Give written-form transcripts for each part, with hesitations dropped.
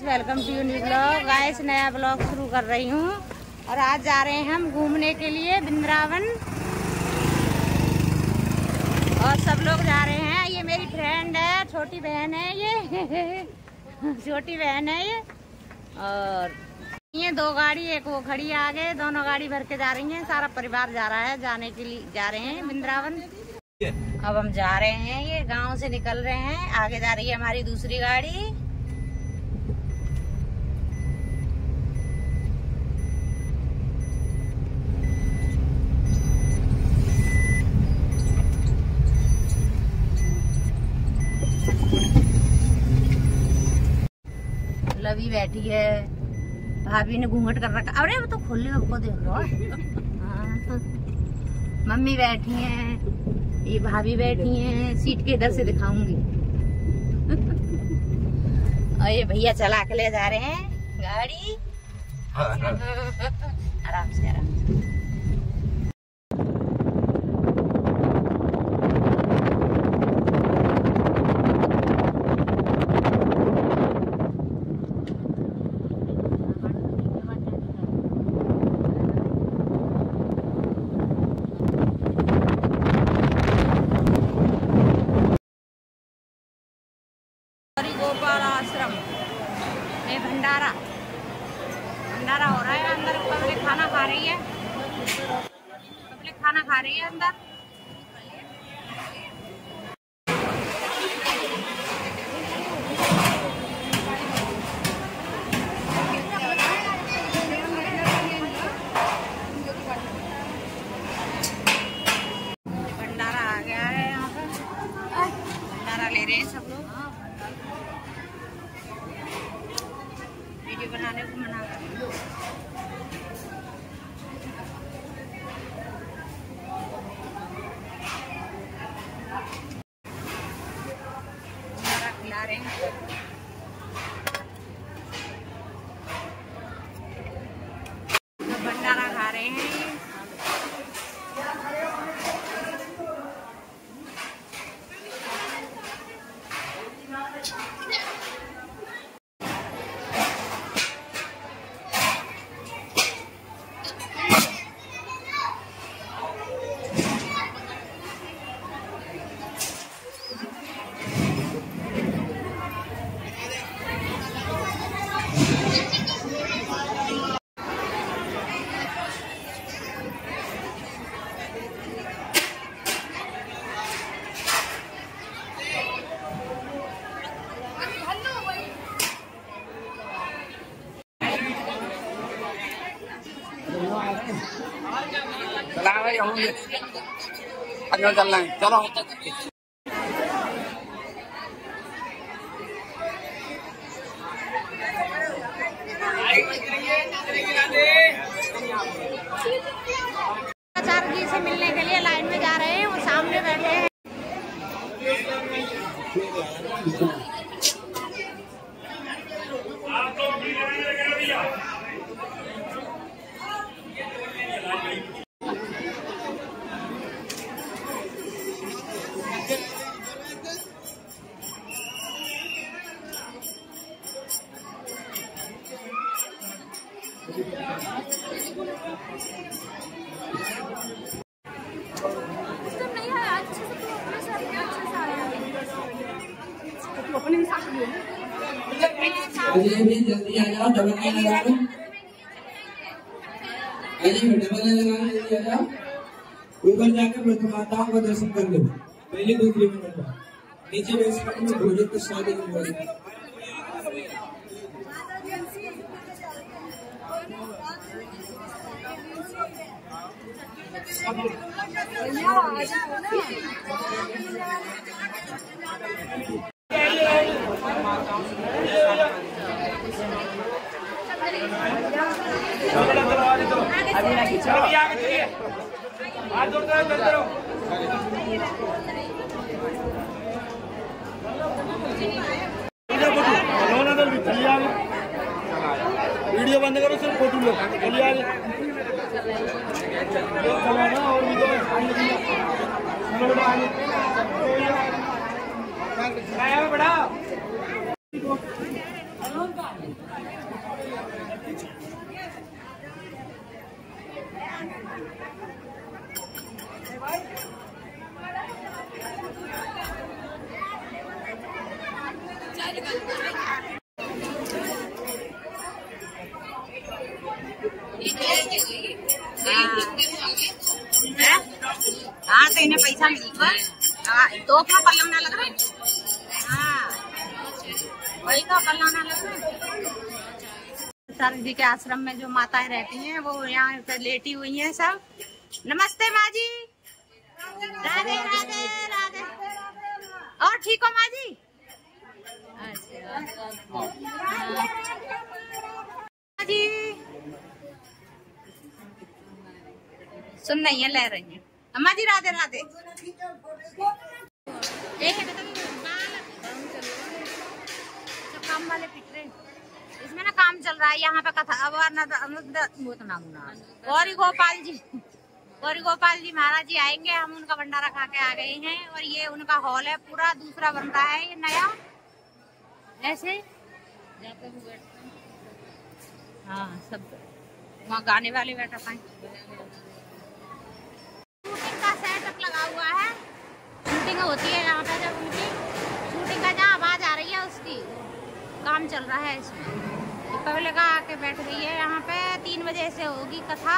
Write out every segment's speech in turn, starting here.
Welcome to new blog. Guys नया blog शुरू कर रही हूँ और आज जा रहे हैं हम घूमने के लिए वृंदावन और सब लोग जा रहे हैं। ये मेरी फ्रेंड है, छोटी बहन है ये छोटी बहन है ये। और ये दो गाड़ी, एक वो खड़ी है आगे, दोनों गाड़ी भर के जा रही हैं। सारा परिवार जा रहा है, जाने के लिए जा रहे हैं वृंदावन। अब हम जा रहे हैं, ये गांव से निकल रहे हैं। आगे जा रही है हमारी दूसरी गाड़ी। लवी बैठी है, भाभी ने घूंघट कर रखा। अरे वो तो खोले हमको देख लो। मम्मी बैठी हैं, ये भाभी बैठी हैं। सीट के इधर से दिखाऊंगी। और ये भैया चला के ले जा रहे हैं गाड़ी। आराम से आराम से। गोपाल आश्रम में भंडारा हो रहा है। अंदर पब्लिक खाना खा रही है, अंदर। भंडारा आ गया है, यहाँ पर भंडारा ले रहे हैं सब लोग। वीडियो बनाने को मना कर। खिला रहे हैं, भंडारा खा रहे हैं। चला भाई, अंदर चलना है, चलो। आचार्य जी से मिलने के लिए लाइन में जा रहे हैं, वो सामने बैठे हैं। जल्दी आ जाओ, डबल लाइन लगा लो। डबल लाइन लगा लो, जल्दी आ जाओ। ऊपर जाकर माताओं का दर्शन कर लो। पहले 2-3 मिनट बाद नीचे बेसमेंट में भोजन की शादी की व्यवस्था। वीडियो बंद करो, सिर्फ फोटो लो। और वीडियो बड़ा हाँ तो इन्हें पैसा मिलेगा तो अपना पल्ला लग रहा है। हाँ वही तो पल्ला लग रहा है। सर जी के आश्रम में जो माताएं रहती हैं वो यहाँ पे लेटी हुई हैं सब। नमस्ते माँ जी। राधे राधे राधे। और ठीक हो माँ जी? अच्छा जी सुन नहीं है, ले रही है अम्मा जी। राधे राधे। काम वाले पिट रहे, इसमें ना काम चल रहा है यहाँ पे कथा। अब गौरी गोपाल जी महाराज जी आएंगे, हम उनका भंडारा खा के आ गए हैं। और ये उनका हॉल है, पूरा दूसरा बन रहा है ये नया ऐसे। हाँ सब वहाँ गाने वाले बैठा पाए। शूटिंग का सेटअप लगा हुआ है, शूटिंग होती है यहाँ पे। जब उनकी शूटिंग का जहाँ आवाज आ रही है उसकी काम चल रहा है इसमें। पब्लिक आके बैठ गई है यहाँ पे। 3 बजे से होगी कथा।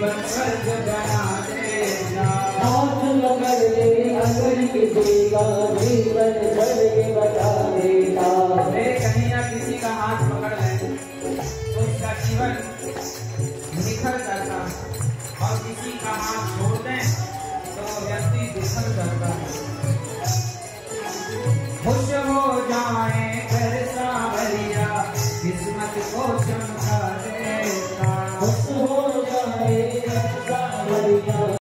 जीवन स्वर्ग बना देगा। हाथ पकड़ ले अगर किसी का जीवन स्वर्ग बना देगा। वे कहीं ना किसी का हाथ पकड़ ले तो उसका जीवन निखर जाता है, और किसी का हाथ छोड़ दें तो व्यक्ति विफल जाता है। खुश हो जाए घर सांवरिया, किस्मत को चमका देगा। खुश हो जाए सांवरिया।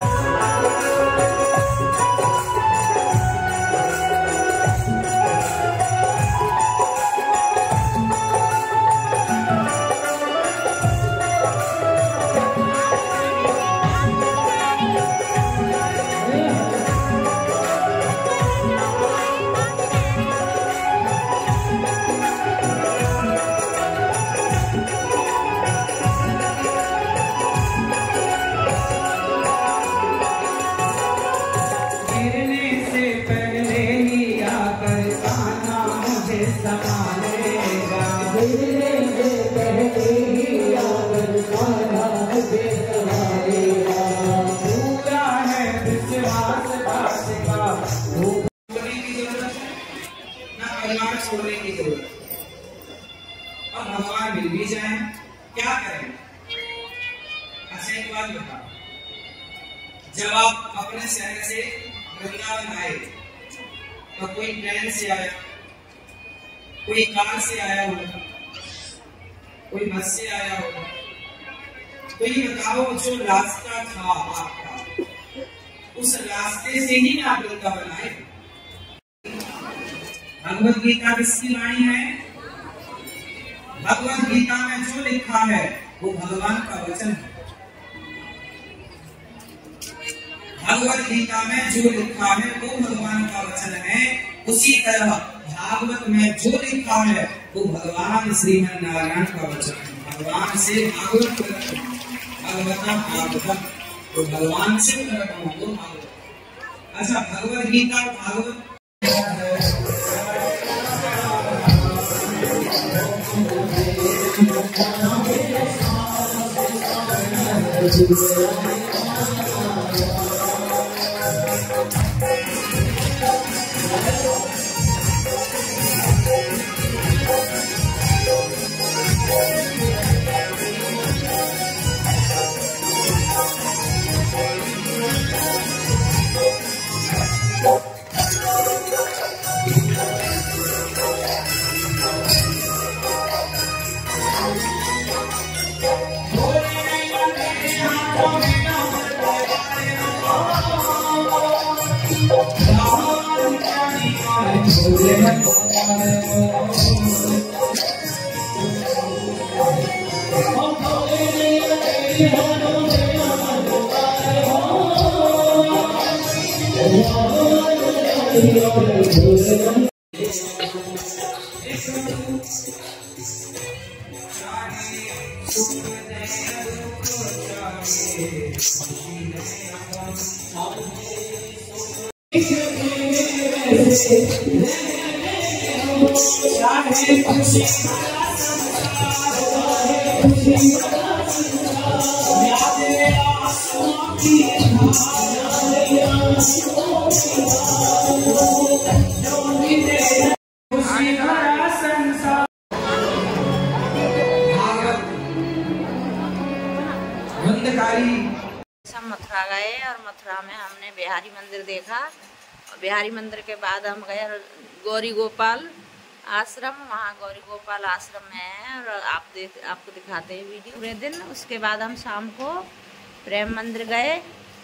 छोड़ने की जरूरत, और भगवान मिल भी जाए क्या करें? अच्छा एक बात बताओ, जब आप अपने शहर से वृंदावन आए तो कोई ट्रेन से आया, कोई कार से आया होगा, कोई बस से आया होगा, तो ये बताओ जो रास्ता था आपका, उस रास्ते से ही आप वृंदावन आए। भगवत गीता किसकी वाणी है? भगवत गीता में जो लिखा है वो भगवान का वचन है। भगवत गीता में जो लिखा है वो भगवान का वचन है। उसी तरह भागवत में जो लिखा है वो भगवान श्रीमन नारायण का वचन है। भगवान से भागवत भागवत तो भगवान से भागवत। अच्छा भगवत गीता और भागवत मथुरा गए और मथुरा में हमने बिहारी मंदिर देखा। बिहारी मंदिर के बाद हम गए गौरी गोपाल आश्रम। वहाँ गौरी गोपाल आश्रम में है और आपको दिखाते हैं वीडियो पूरे दिन। उसके बाद हम शाम को प्रेम मंदिर गए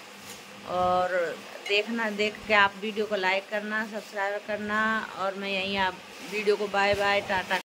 और देख के आप वीडियो को लाइक करना, सब्सक्राइब करना। और मैं यहीं आप वीडियो को बाय बाय टाटा।